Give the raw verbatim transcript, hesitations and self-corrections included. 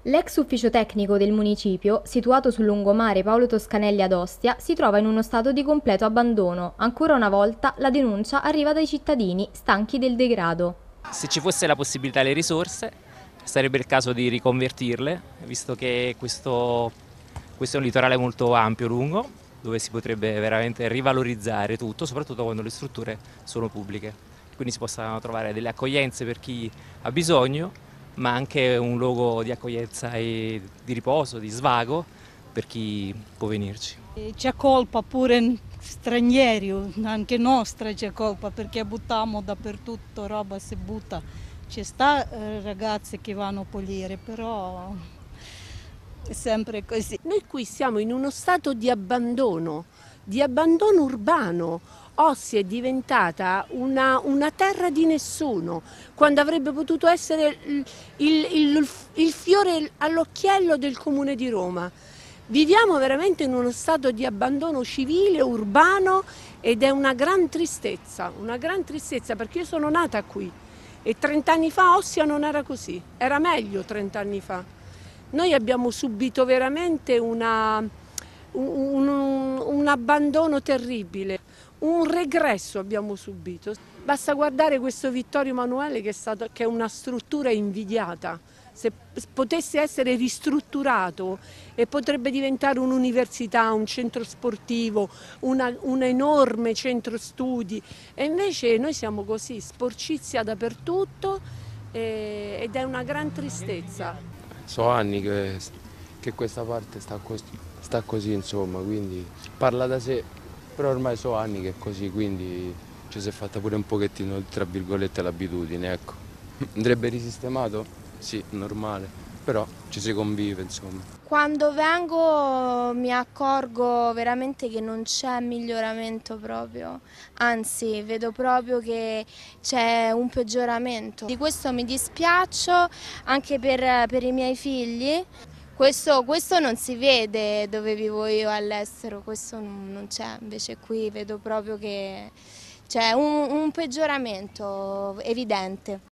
L'ex ufficio tecnico del municipio, situato sul lungomare Paolo Toscanelli ad Ostia, si trova in uno stato di completo abbandono. Ancora una volta la denuncia arriva dai cittadini, stanchi del degrado. Se ci fosse la possibilità e le risorse, sarebbe il caso di riconvertirle, visto che questo, questo è un litorale molto ampio, lungo, dove si potrebbe veramente rivalorizzare tutto, soprattutto quando le strutture sono pubbliche. Quindi si possano trovare delle accoglienze per chi ha bisogno, ma anche un luogo di accoglienza e di riposo, di svago per chi può venirci. C'è colpa pure stranieri, anche nostra c'è colpa perché buttiamo dappertutto, roba si butta. Ci sta eh, ragazze che vanno a pulire, però è sempre così. Noi qui siamo in uno stato di abbandono, di abbandono urbano. Ostia è diventata una, una terra di nessuno, quando avrebbe potuto essere il, il, il, il fiore all'occhiello del Comune di Roma. Viviamo veramente in uno stato di abbandono civile, urbano, ed è una gran tristezza, una gran tristezza perché io sono nata qui e trent'anni fa Ostia non era così, era meglio trent'anni fa. Noi abbiamo subito veramente una, un, un, un abbandono terribile, un regresso abbiamo subito. Basta guardare questo Vittorio Emanuele che è, stato, che è una struttura invidiata. Se potesse essere ristrutturato e potrebbe diventare un'università, un centro sportivo, una, un enorme centro studi, e invece noi siamo così, sporcizia dappertutto e, ed è una gran tristezza. So anni che, che questa parte sta così, sta così, insomma, quindi parla da sé, però ormai so anni che è così, quindi ci si è fatta pure un pochettino, tra virgolette, l'abitudine, ecco. Andrebbe risistemato? Sì, normale, però ci si convive, insomma. Quando vengo mi accorgo veramente che non c'è miglioramento proprio, anzi vedo proprio che c'è un peggioramento. Di questo mi dispiaccio anche per, per i miei figli. Questo, questo non si vede dove vivo io all'estero, questo non, non c'è, invece qui vedo proprio che c'è un, un peggioramento evidente.